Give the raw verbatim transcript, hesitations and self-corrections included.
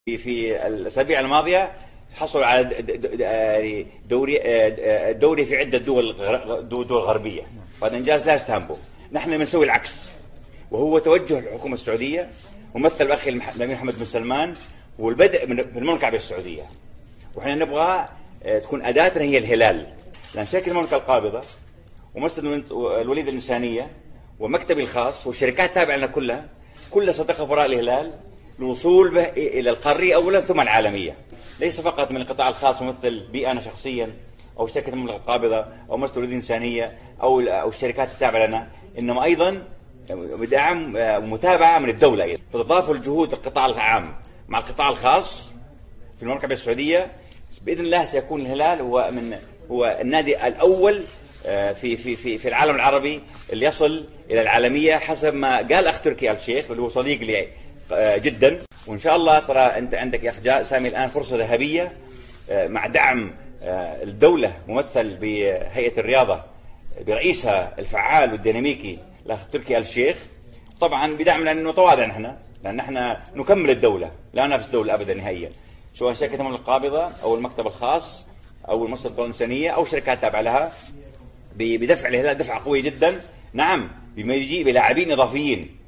في الأسابيع الماضية حصلوا على دوري دوري في عدة دول دول غربية، وهذا إنجاز لا يستهان به. نحن بنسوي العكس، وهو توجه الحكومة السعودية ومثل الأخ الأمير محمد بن سلمان والبدء من المملكة العربية السعودية. وإحنا نبغى تكون أداتنا هي الهلال، لأن شركة المملكة القابضة ومسجد الوليد الإنسانية ومكتبي الخاص والشركات التابعة لنا كلها كلها ستقف وراء الهلال للوصول به إلى القارية أولا ثم العالمية، ليس فقط من القطاع الخاص ممثل بي أنا شخصيا أو شركة المملكة القابضة أو مسجد الوليد الإنسانية أو أو الشركات التابعة لنا، إنما أيضا بدعم ومتابعة من الدولة أيضا. فتضاف جهود القطاع العام مع القطاع الخاص في المملكة العربية السعودية، بإذن الله سيكون الهلال هو من هو النادي الأول في في في في العالم العربي اللي يصل إلى العالمية حسب ما قال أخ تركي آل الشيخ اللي هو صديق لي جدا. وإن شاء الله ترى أنت عندك يا أخ سامي الآن فرصة ذهبية مع دعم الدولة ممثل بهيئة الرياضة برئيسها الفعال والديناميكي الأخ تركي آل الشيخ، طبعا بدعم لأنه متواضع نحن، لأن نحن نكمل الدولة لا ننافس الدولة أبدا نهائيا، سواء شركة المملكة القابضة أو المكتب الخاص أو المؤسسة الإنسانية أو شركات تابعة لها، بدفع الهلال دفعة قوية جدا. نعم بما يجي بلاعبين إضافيين